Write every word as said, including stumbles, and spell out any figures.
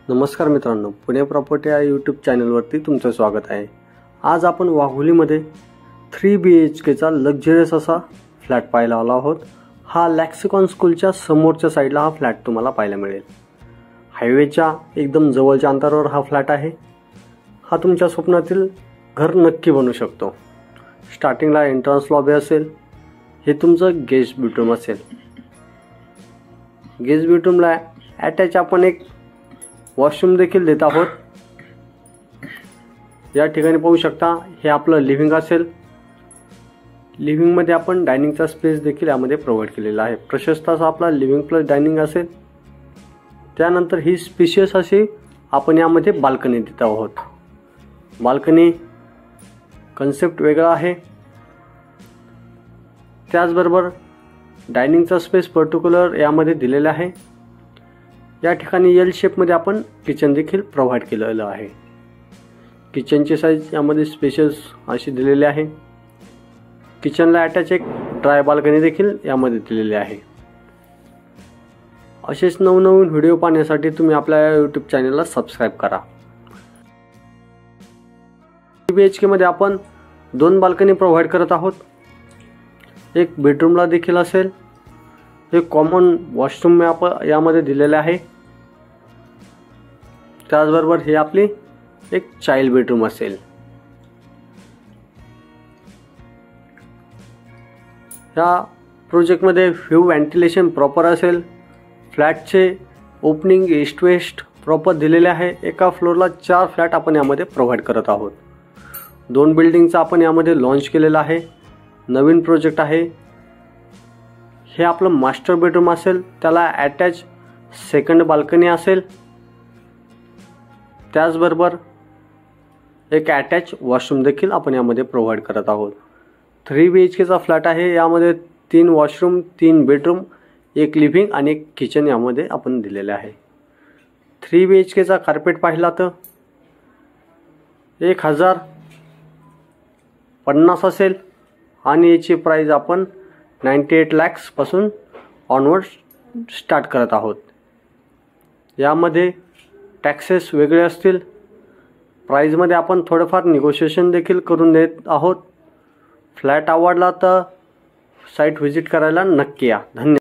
नमस्कार मित्रांनो, पुणे प्रॉपर्टी या यूट्यूब चॅनलवरती तुमचं स्वागत आहे। आज आपण वाघोलीमध्ये थ्री बी एच केचा लक्झरियस असा फ्लॅट पाहायला आलो आहोत। हा लॅक्सिकॉन स्कूलच्या समोरच्या साईडला हा फ्लॅट तुम्हाला पाहायला मिळेल। हायवेच्या एकदम जवळच्या अंतरावर हा फ्लॅट आहे। हा तुमच्या स्वप्नातील घर नक्की बनू शकतो। स्टार्टिंगला एंट्रन्स लॉबी असेल, हे तुमचं गेस्ट बेडरूम असेल। गेस्ट बेडरूमला अटॅच आपण एक वॉशरूम देखील देत आहोत। या ठिकाणी पाहू शकता, हे आपलं लिव्हिंग असेल। लिव्हिंग मध्ये आपण डायनिंगचा स्पेस देखील यामध्ये प्रोव्हाइड केलेला आहे। प्रशस्त असा आपला लिव्हिंग प्लस डायनिंग असेल। त्यानंतर ही स्पेशियस अशी आपण यामध्ये बाल्कनी देत आहोत। बाल्कनी कन्सेप्ट वेगळा आहे। त्याचबरोबर डायनिंगचा स्पेस पर्टिक्युलर यामध्ये दिलेला आहे। या ठिकाणी एल शेप मध्ये आपण किचन देखील प्रोव्हाइड केलेलं आहे। किचनची साइज यामध्ये स्पेशियस अशी दिलेली आहे। किचनला अटॅच एक ड्राय बाल्कनी देखील यामध्ये दिलेली आहे। असेच नवनवीन व्हिडिओ पाहण्यासाठी तुम्ही आपल्या यूट्यूब चॅनलला सबस्क्राइब करा। थ्री बी एच के मध्ये आपण दोन बाल्कनी प्रोव्हाइड करत आहोत। एक बेडरूमला देखील असेल, एक कॉमन वॉशरूम यामध्ये दिलेले आहे। त्याचबरोबर हे आपली एक चाइल्ड बेडरूम असेल। या प्रोजेक्ट मध्ये व्ह्यू व्हेंटिलेशन प्रॉपर असेल। फ्लॅटचे ओपनिंग ईस्ट वेस्ट प्रॉपर दिलेले आहे। एका फ्लोअरला चार फ्लॅट आपण यामध्ये प्रोव्हाइड करत आहोत। दोन बिल्डिंगचा आपण यामध्ये लॉन्च केलेला आहे। नवीन प्रोजेक्ट आहे। हे आपलं मास्टर बेडरूम असेल, त्याला अटॅच सेकंड बाल्कनी असेल। त्याचबरोबर एक अटॅच वॉशरूम देखील आपण यामध्ये प्रोव्हाइड करत आहोत। थ्री बी एच केचा फ्लॅट आहे। यामध्ये तीन वॉशरूम, तीन बेडरूम, एक लिव्हिंग आणि एक किचन यामध्ये आपण दिलेले आहे। थ्री बी एच केचा कार्पेट पाहिला तर एक हजार पन्नास असेल आणि याची प्राइस आपण नाइंटी एट लॅक्स पासून ऑनवर्ड स्टार्ट करत आहोत। यामध्ये टॅक्सेस वेगळे असतील। प्राइस मध्ये आपण थोडंफार निगोशिएशन देखील करून देत आहोत। फ्लॅट आवडला तर साइट व्हिजिट करायला नक्की या। धन्यवाद।